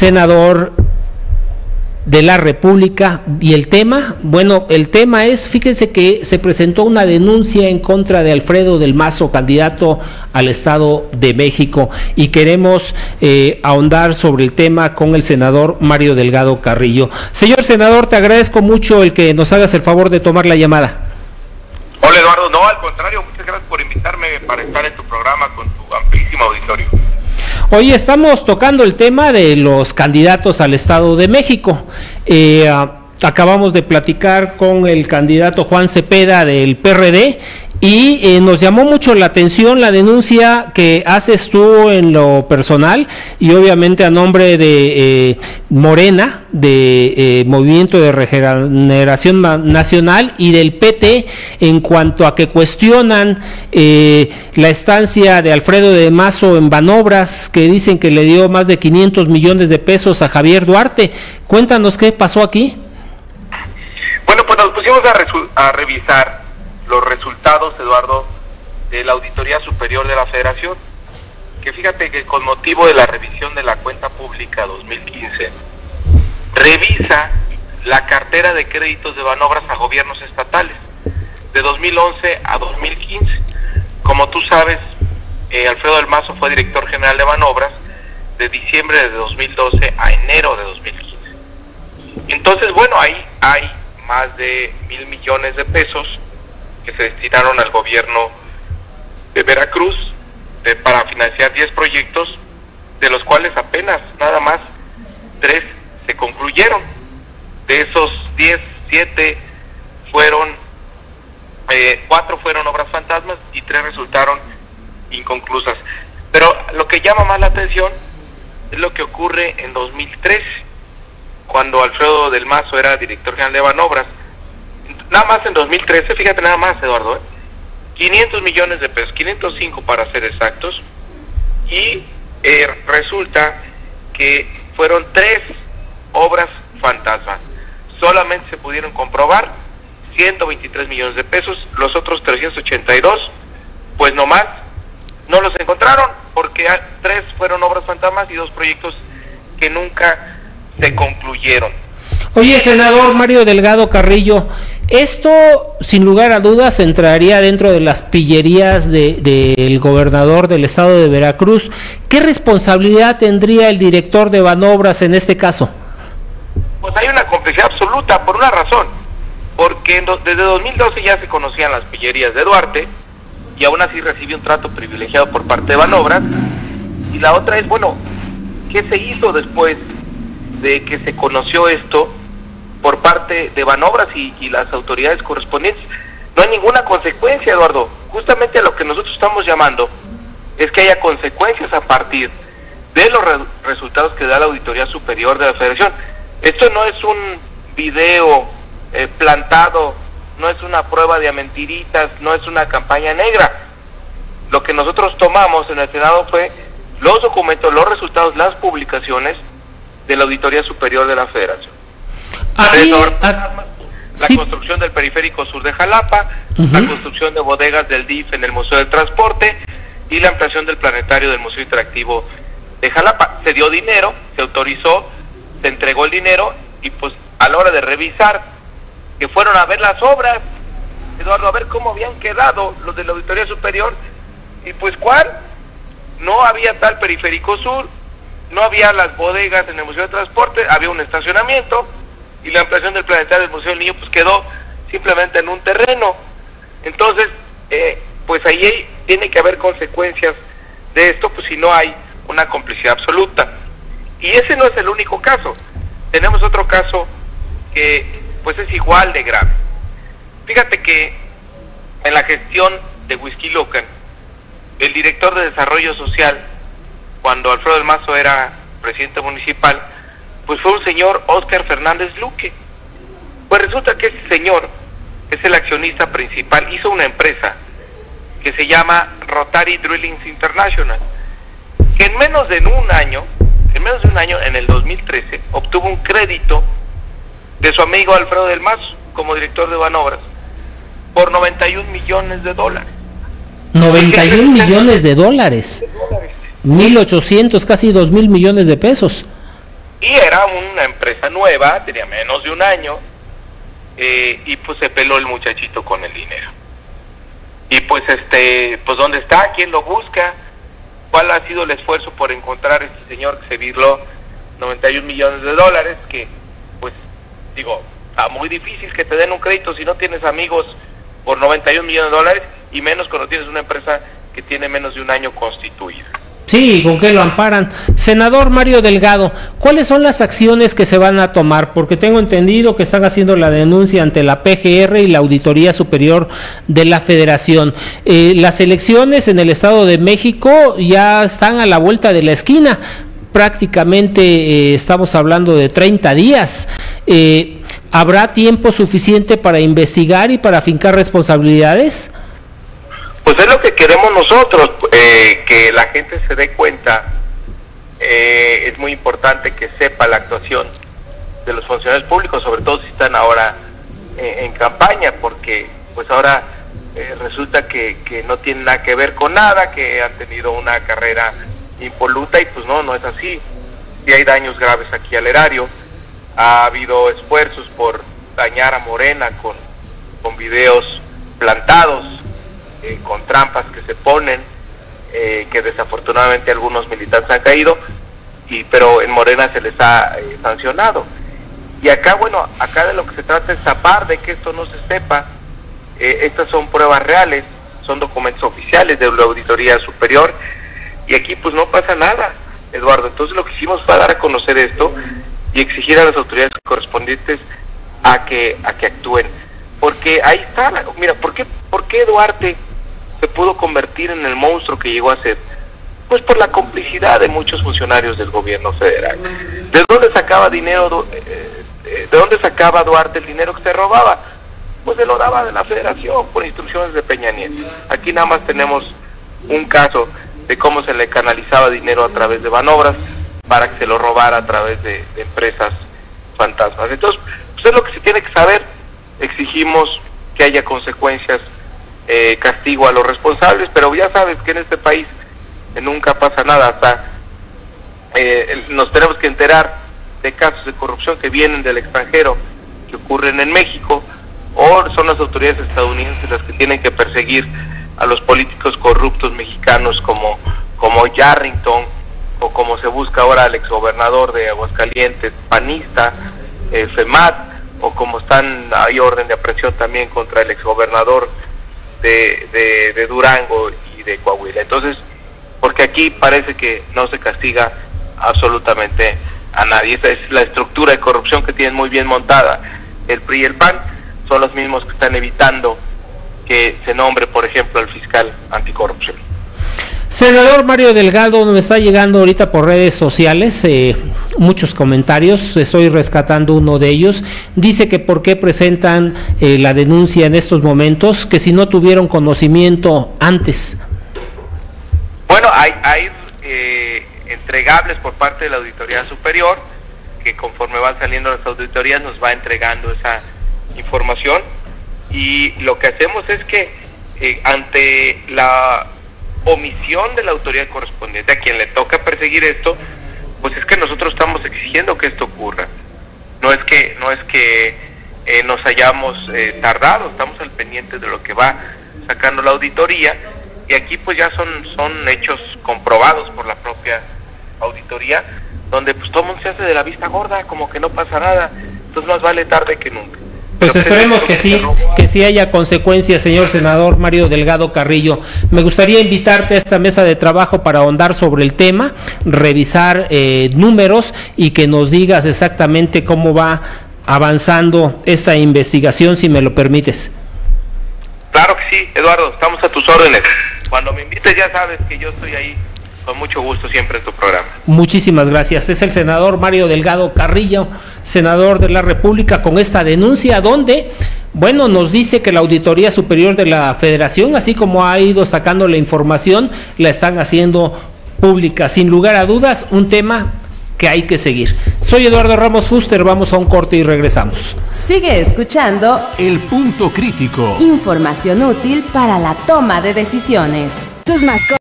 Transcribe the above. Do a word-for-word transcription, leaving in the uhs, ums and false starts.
senador de la República. Y el tema, bueno, el tema es, fíjense que se presentó una denuncia en contra de Alfredo del Mazo, candidato al Estado de México, y queremos eh, ahondar sobre el tema con el senador Mario Delgado Carrillo. Señor senador, te agradezco mucho el que nos hagas el favor de tomar la llamada. Hola Eduardo, no, al contrario, muchas gracias por invitarme para estar en tu programa con tu amplísimo auditorio. Hoy estamos tocando el tema de los candidatos al Estado de México. Eh, acabamos de platicar con el candidato Juan Cepeda del P R D y eh, nos llamó mucho la atención la denuncia que haces tú en lo personal y obviamente a nombre de eh, Morena, de eh, Movimiento de Regeneración Nacional y del P T, en cuanto a que cuestionan eh, la estancia de Alfredo del Mazo en Banobras, que dicen que le dio más de quinientos millones de pesos a Javier Duarte. Cuéntanos qué pasó aquí. Bueno, pues nos pusimos a, a revisar los resultados, Eduardo, de la Auditoría Superior de la Federación, que fíjate que con motivo de la revisión de la cuenta pública dos mil quince, revisa la cartera de créditos de Banobras a gobiernos estatales, de dos mil once a dos mil quince. Como tú sabes, eh, Alfredo del Mazo fue director general de Banobras de diciembre de dos mil doce a enero de dos mil quince. Entonces, bueno, ahí hay más de mil millones de pesos que se destinaron al gobierno de Veracruz de, para financiar diez proyectos, de los cuales apenas nada más tres se concluyeron. De esos diez, siete fueron, eh, cuatro fueron obras fantasmas y tres resultaron inconclusas. Pero lo que llama más la atención es lo que ocurre en dos mil trece, cuando Alfredo del Mazo era director general de Banobras. Nada más en dos mil trece, fíjate nada más, Eduardo, ¿eh? quinientos millones de pesos, quinientos cinco para ser exactos, y eh, resulta que fueron tres obras fantasmas. Solamente se pudieron comprobar ciento veintitrés millones de pesos, los otros trescientos ochenta y dos, pues nomás no los encontraron, porque tres fueron obras fantasmas y dos proyectos que nunca se concluyeron. Oye, senador Mario Delgado Carrillo, esto sin lugar a dudas entraría dentro de las pillerías de, del gobernador del estado de Veracruz. ¿Qué responsabilidad tendría el director de Banobras en este caso? Pues hay una complicidad absoluta, por una razón, porque en do, desde dos mil doce ya se conocían las pillerías de Duarte, y aún así recibió un trato privilegiado por parte de Banobras. Y la otra es, bueno, ¿qué se hizo después de que se conoció esto por parte de Banobras y, y las autoridades correspondientes? No hay ninguna consecuencia, Eduardo. Justamente a lo que nosotros estamos llamando es que haya consecuencias a partir de los re resultados que da la Auditoría Superior de la Federación. Esto no es un video eh, plantado, no es una prueba de mentiritas, no es una campaña negra. Lo que nosotros tomamos en el Senado fue los documentos, los resultados, las publicaciones de la Auditoría Superior de la Federación. Aquí, a, la sí. construcción del periférico sur de Jalapa, uh-huh. la construcción de bodegas del D I F en el Museo del Transporte y la ampliación del planetario del Museo Interactivo de Jalapa. Se dio dinero, se autorizó, se entregó el dinero y pues a la hora de revisar que fueron a ver las obras, Eduardo, a ver cómo habían quedado los de la Auditoría Superior, y pues ¿cuál? No había tal periférico sur, no había las bodegas en el Museo de Transporte, había un estacionamiento, y la ampliación del planetario del Museo del Niño pues quedó simplemente en un terreno. Entonces, eh, pues ahí tiene que haber consecuencias de esto, pues si no hay una complicidad absoluta. Y ese no es el único caso. Tenemos otro caso que pues es igual de grave. Fíjate que en la gestión de Whisky Lucan, el director de Desarrollo Social, cuando Alfredo del Mazo era presidente municipal, pues fue un señor Óscar Fernández Luque. Pues resulta que ese señor es el accionista principal, hizo una empresa que se llama Rotary Drillings International, que en menos de un año, en menos de un año, en el dos mil trece, obtuvo un crédito de su amigo Alfredo del Mazo, como director de Banobras, por noventa y un millones de dólares. noventa y un millones de dólares. mil ochocientos, casi dos mil millones de pesos. y era una empresa nueva, tenía menos de un año, eh, y pues se peló el muchachito con el dinero. Y pues este, pues ¿dónde está? ¿Quién lo busca? ¿Cuál ha sido el esfuerzo por encontrar a este señor que se virló noventa y un millones de dólares? Que, pues, digo, está muy difícil que te den un crédito si no tienes amigos por noventa y un millones de dólares, y menos cuando tienes una empresa que tiene menos de un año constituida. Sí, ¿con qué lo amparan? Senador Mario Delgado, ¿cuáles son las acciones que se van a tomar? Porque tengo entendido que están haciendo la denuncia ante la P G R y la Auditoría Superior de la Federación. Eh, las elecciones en el Estado de México ya están a la vuelta de la esquina. Prácticamente eh, estamos hablando de treinta días. Eh, ¿Habrá tiempo suficiente para investigar y para afincar responsabilidades? Pues es lo que queremos nosotros, eh, que la gente se dé cuenta. Eh, es muy importante que sepa la actuación de los funcionarios públicos, sobre todo si están ahora eh, en campaña, porque pues ahora eh, resulta que, que no tienen nada que ver con nada, que han tenido una carrera impoluta, y pues no, no es así. Sí hay daños graves aquí al erario. Ha habido esfuerzos por dañar a Morena con, con videos plantados, Eh, con trampas que se ponen, eh, que desafortunadamente algunos militantes han caído, y pero en Morena se les ha eh, sancionado. Y acá, bueno, acá de lo que se trata es tapar de que esto no se sepa. Eh, estas son pruebas reales, son documentos oficiales de la Auditoría Superior, y aquí pues no pasa nada, Eduardo. Entonces lo que hicimos fue dar a conocer esto y exigir a las autoridades correspondientes a que a que actúen, porque ahí está, la, mira, ¿por qué, por qué Duarte se pudo convertir en el monstruo que llegó a ser? Pues por la complicidad de muchos funcionarios del gobierno federal. ¿De dónde sacaba dinero? Eh, ¿De dónde sacaba Duarte el dinero que se robaba? Pues se lo daba de la Federación por instrucciones de Peña Nieto. Aquí nada más tenemos un caso de cómo se le canalizaba dinero a través de Banobras para que se lo robara a través de, de empresas fantasmas. Entonces, pues es lo que se tiene que saber. Exigimos que haya consecuencias, Eh, castigo a los responsables, pero ya sabes que en este país eh, nunca pasa nada. Hasta eh, nos tenemos que enterar de casos de corrupción que vienen del extranjero, que ocurren en México, o son las autoridades estadounidenses las que tienen que perseguir a los políticos corruptos mexicanos como, como Yarrington, o como se busca ahora al exgobernador de Aguascalientes, panista, eh, FEMAT, o como están, hay orden de aprehensión también contra el exgobernador De, de, de Durango y de Coahuila. Entonces, porque aquí parece que no se castiga absolutamente a nadie. Esa es la estructura de corrupción que tienen muy bien montada el P R I y el P A N. Son los mismos que están evitando que se nombre, por ejemplo, al fiscal anticorrupción. Senador Mario Delgado, me está llegando ahorita por redes sociales eh, muchos comentarios, estoy rescatando uno de ellos. Dice que por qué presentan eh, la denuncia en estos momentos, que si no tuvieron conocimiento antes. Bueno, hay, hay eh, entregables por parte de la Auditoría Superior, que conforme van saliendo las auditorías nos va entregando esa información, y lo que hacemos es que eh, ante la omisión de la autoridad correspondiente, a quien le toca perseguir esto, pues es que nosotros estamos exigiendo que esto ocurra. No es que no es que eh, nos hayamos eh, tardado, estamos al pendiente de lo que va sacando la auditoría, y aquí pues ya son son hechos comprobados por la propia auditoría, donde pues todo el mundo se hace de la vista gorda, como que no pasa nada. Entonces más vale tarde que nunca. Pues esperemos que sí, que sí haya consecuencias, señor senador Mario Delgado Carrillo. Me gustaría invitarte a esta mesa de trabajo para ahondar sobre el tema, revisar eh, números y que nos digas exactamente cómo va avanzando esta investigación, si me lo permites. Claro que sí, Eduardo, estamos a tus órdenes. Cuando me invites ya sabes que yo estoy ahí con mucho gusto siempre en tu programa. Muchísimas gracias. Es el senador Mario Delgado Carrillo, senador de la República, con esta denuncia donde, bueno, nos dice que la Auditoría Superior de la Federación, así como ha ido sacando la información, la están haciendo pública. Sin lugar a dudas, un tema que hay que seguir. Soy Eduardo Ramos Fuster, vamos a un corte y regresamos. Sigue escuchando El Punto Crítico. Información útil para la toma de decisiones. Tus mascotas.